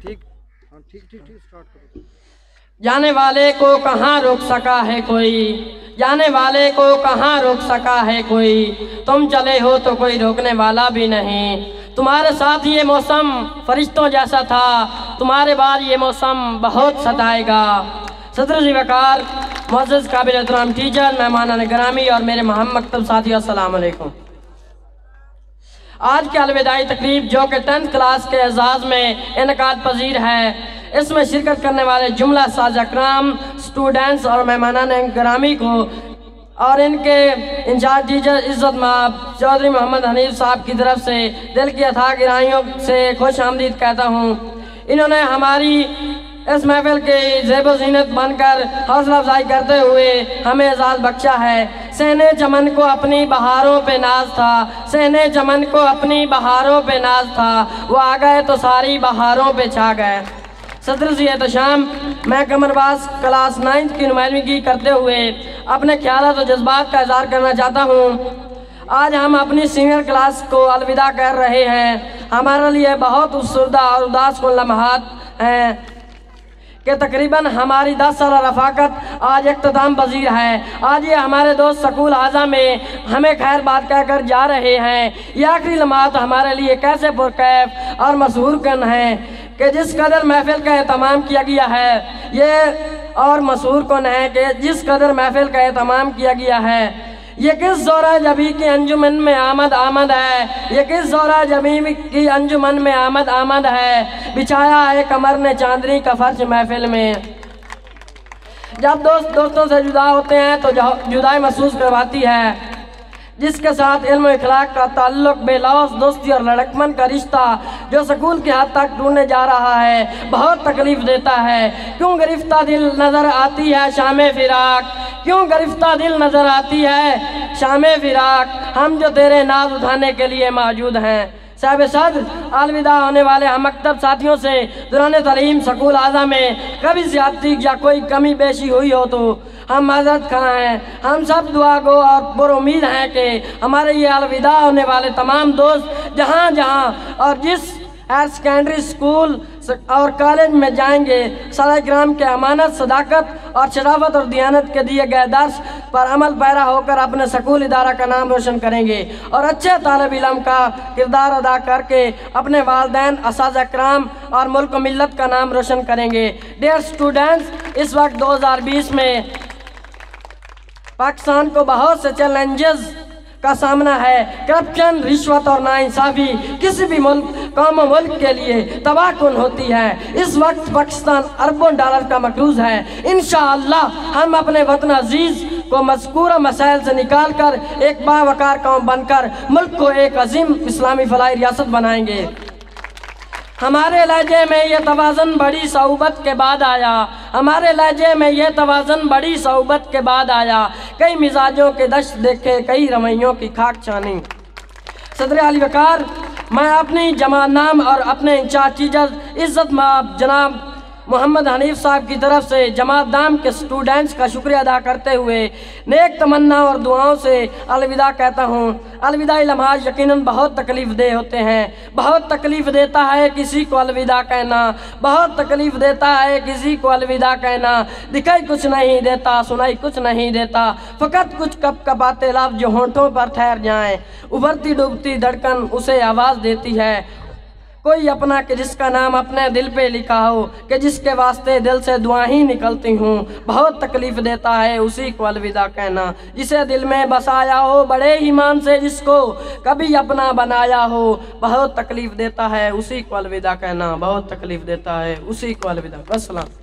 ठीक स्टार्ट करो। जाने वाले को कहाँ रोक सका है कोई, जाने वाले को कहाँ रोक सका है कोई, तुम चले हो तो कोई रोकने वाला भी नहीं। तुम्हारे साथ ये मौसम फरिश्तों जैसा था, तुम्हारे बाद ये मौसम बहुत सताएगा। सदर जी वकार, मुअज़्ज़ज़ काबिल एहतराम टीचर, मेहमान गिरामी और मेरे महम मकतब साथियों, अस्सलाम वालेकुम। आज की अलविदाई तकरीब जो कि 10th क्लास के एजाज़ में इनकाद पजीर है, इसमें शिरकत करने वाले जुमला साज़ अकराम, स्टूडेंट्स और मेहमान गिरामी को और इनके इंचार्ज टीचर इज़्ज़त माब चौधरी मोहम्मद हनीफ साहब की तरफ से दिल की अथाह गहराइयों से खुश आमदीद कहता हूँ। इन्होंने हमारी इस महफिल के ज़ेब ज़ीनत बनकर हौसला अफजाई करते हुए हमें एजाज़ बख्शा है। सहने चमन को अपनी बहारों पे नाज था, सहने चमन को अपनी बहारों पे नाज था, वो आ गए तो सारी बहारों पे छा गए। सदर जी एहतशाम, मैं कमर अब्बास क्लास 9th की नुमाइंदगी करते हुए अपने ख्यालात और जज्बात का इज़हार करना चाहता हूँ। आज हम अपनी सीनियर क्लास को अलविदा कर रहे हैं। हमारे लिए बहुत अफसरदा और उदास कुन लम्हात हैं कि तकरीबन हमारी 10 साल रफ़ाकत आज इख्तिताम पजीर है। आज ये हमारे दोस्त स्कूल आज़ा में हमें खैर बात कहकर जा रहे हैं। ये आखिरी लम्हात हमारे लिए कैसे पुरकैफ और मशहूर कन हैं कि जिस कदर महफिल का एहतमाम किया गया है, ये और मशहूर कन है कि जिस कदर महफिल का एहतमाम किया गया है, ये किस ज़ोरा जबी की अंजुमन में आमद आमद है, ये किस ज़ोरा जबी की अंजुमन में आमद आमद है, बिछाया है कमर ने चांदनी का फर्श महफिल में। जब दोस्तों से जुदा होते हैं तो जुदाई महसूस करवाती है, जिसके साथ इल्म इखलाक का ताल्लुक, बेलौस दोस्ती और लड़कपन का रिश्ता जो स्कूल के हद तक टूटने जा रहा है, बहुत तकलीफ देता है। क्यों गिरफ्ता दिल नज़र आती है शामे फिराक, क्यों गिरफ्ता दिल नज़र आती है शामे फिराक, हम जो तेरे नाज उठाने के लिए मौजूद हैं। साहिब सद अलविदा होने वाले हम मकतब साथियों से दौरान तालीम स्कूल आज़ा में कभी ज़्यादती या कोई कमी बेशी हुई हो तो हम माज़रत खा हैं। हम सब दुआ गो और पुरुमीद हैं कि हमारे ये अलविदा होने वाले तमाम दोस्त जहाँ जहाँ और जिस हायर सेकेंडरी स्कूल और कॉलेज में जाएंगे, सारा ग्राम के अमानत, सदाकत और शराफत और दियानत के दिए गए दर्स पर अमल पैरा होकर अपने स्कूल इदारा का नाम रोशन करेंगे और अच्छे तालिब इल्म का किरदार अदा करके अपने वालिदैन, असातिज़ा किराम और मुल्क मिल्लत का नाम रोशन करेंगे। डियर स्टूडेंट्स, इस वक्त 2020 में पाकिस्तान को बहुत से चैलेंजेस का सामना है। करप्शन, रिश्वत और नाइंसाफ़ी किसी भी मुल्क, कौम और मुल्क के लिए तबाहकुन होती है। इस वक्त पाकिस्तान अरबों डॉलर का मकरूज़ है। इंशाअल्लाह हम अपने वतन अजीज़ को मज़कूरा मसाइल से निकाल कर एक बावकार कौम बनकर मुल्क को एक अजीम इस्लामी फलाही रियासत बनाएंगे। हमारे लहजे में ये तवाज़न बड़ी सऊबत के बाद आया, हमारे लहजे में ये तवाज़न बड़ी सऊबत के बाद आया, कई मिजाजों के दश्त देखे, कई रवैयों की खाक छानी। सदर अली वकार, मैं अपनी जमात नाम और अपने इंचार्ज टीचर इज़्ज़त माब जनाब मोहम्मद हनीफ साहब की तरफ से जमात दाम के स्टूडेंट्स का शुक्रिया अदा करते हुए नेक तमन्ना और दुआओं से अलविदा कहता हूँ। अलविदाई लम्हात यकीनन बहुत तकलीफ़ दे होते हैं। बहुत तकलीफ़ देता है किसी को अलविदा कहना, बहुत तकलीफ़ देता है किसी को अलविदा कहना। दिखाई कुछ नहीं देता, सुनाई कुछ नहीं देता, फ़कत कुछ कप कपाते लफ्ज़ जो होंठों पर ठहर जाएँ। उभरती डूबती धड़कन उसे आवाज़ देती है, कोई अपना कि जिसका नाम अपने दिल पे लिखा हो, कि जिसके वास्ते दिल से दुआ ही निकलती हूँ। बहुत तकलीफ़ देता है उसी को अलविदा कहना, जिसे दिल में बसाया हो बड़े ईमान से, जिसको कभी अपना बनाया हो। बहुत तकलीफ़ देता है उसी को अलविदा कहना, बहुत तकलीफ़ देता है उसी को अलविदा। अस्सलाम।